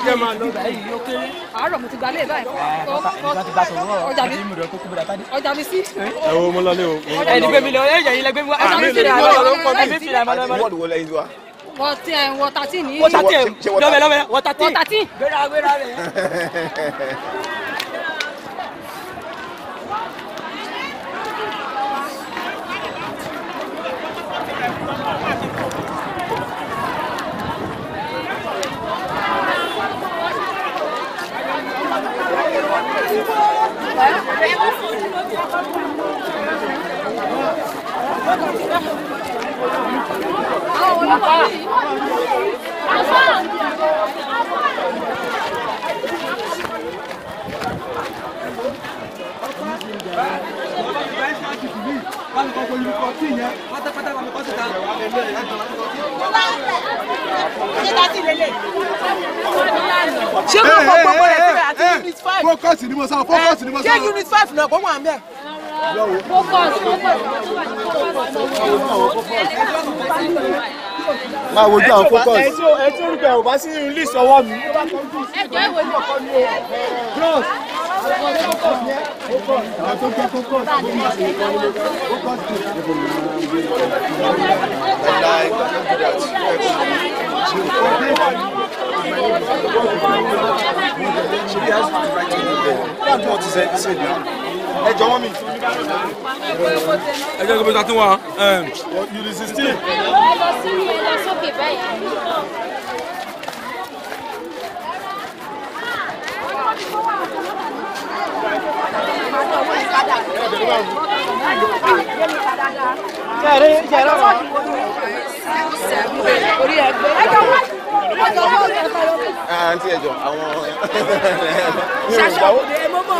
jẹ́ máa lọ. Àárọ̀ mo ti gba lé báyìí. Ọjà mi sí. Ẹ wo mo lọ lé o. Ẹni gbé mi lọ, ẹ yẹ̀yìn lẹ gbé mi wá. Àmì ìfìlà Wọ́ọ̀dù wọlé yín wá. Wọ́n 13 ní. Wọ́n 13 lọ́wẹ́ wọ́n 13. Gbéra rẹ̀. Ṣé kò fọ gbogbo rẹ̀ síbẹ̀ àti unit 5? Focus ni mo sọ, focus ni mo sọ. Ṣé unit 5 náà kò wà ń bẹ̀? Máa wojú àwọn focus. Ẹ tí orúkọ ẹ̀ ò bá sí list ọwọ́ mi. Ẹjọ́ ìwé ní ọkọ mi. Bros. Ẹ jọ̀wọ́ mi. Ẹ jẹ́ kí n bá tún wá. Unit 16. Ẹ lọ sí ẹ lọ sókè báyìí. Orí ẹgbẹ́. Àǹtí ẹ̀jọ̀ àwọn. Ṣaṣọ òde mọ́mọ́.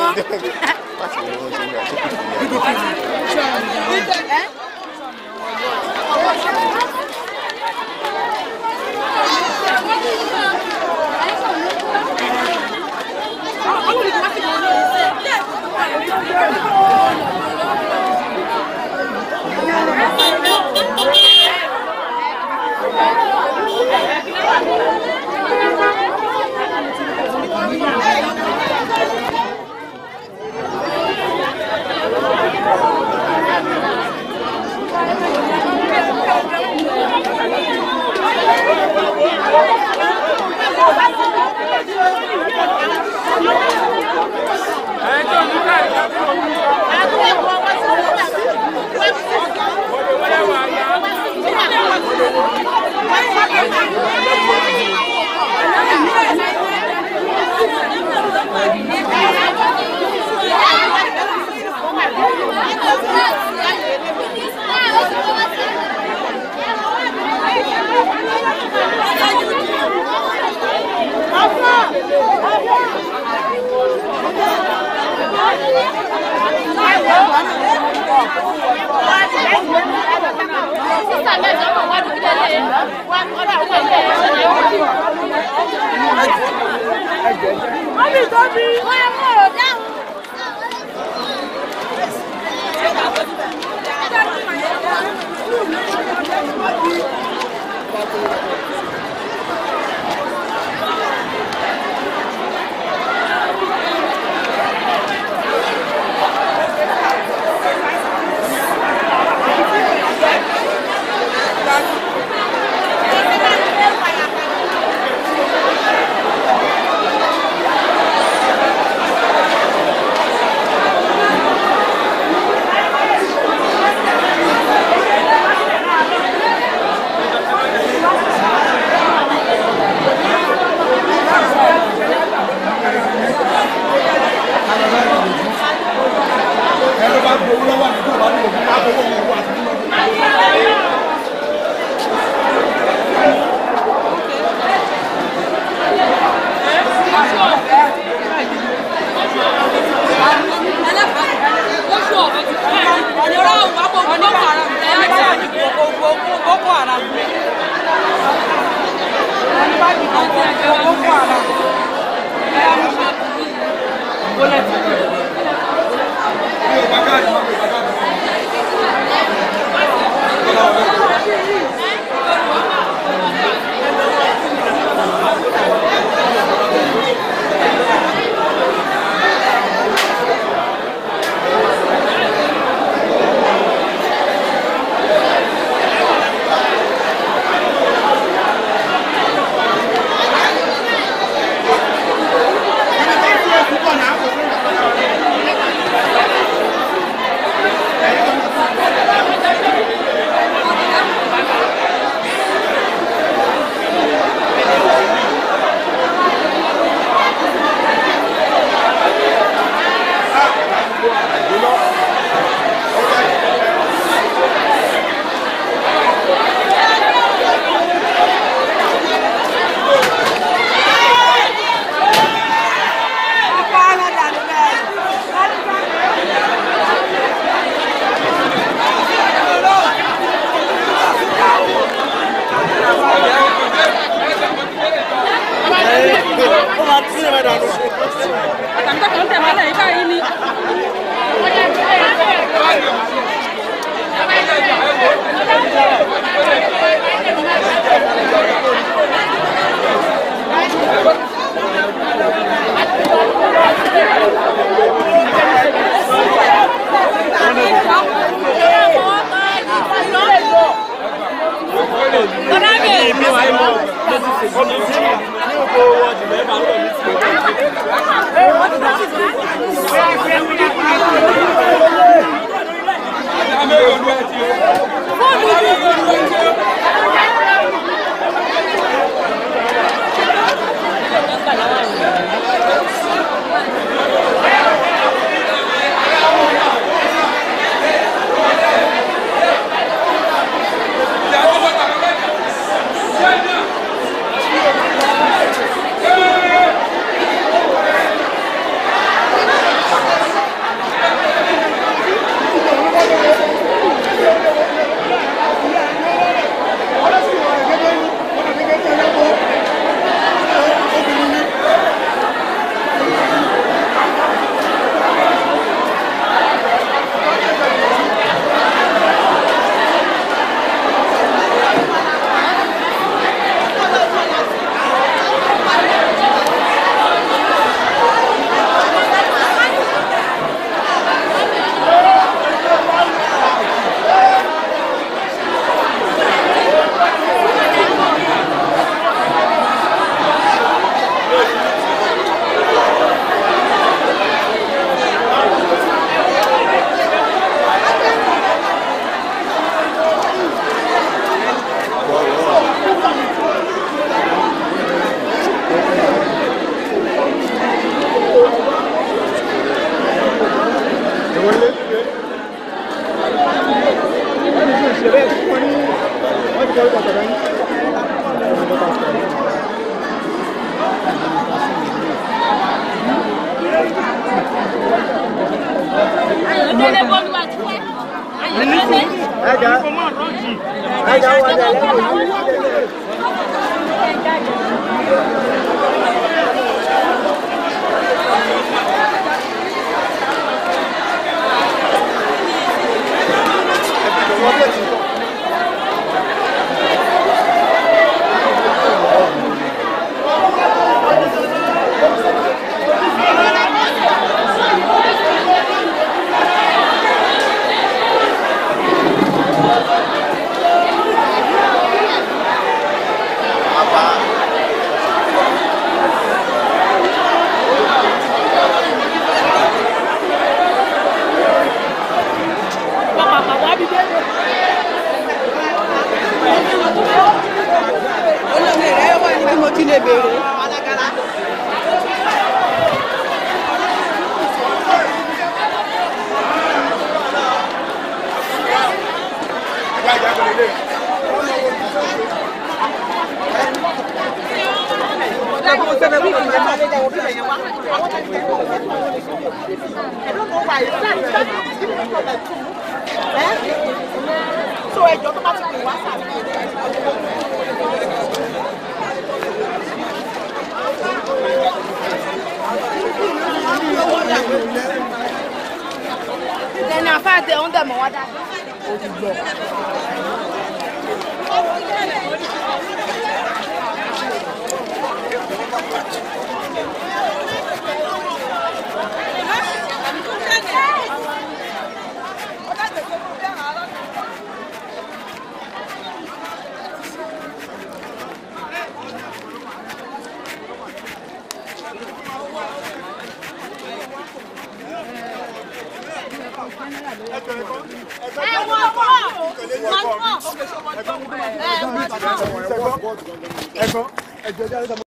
Ẹ̀gbọ́n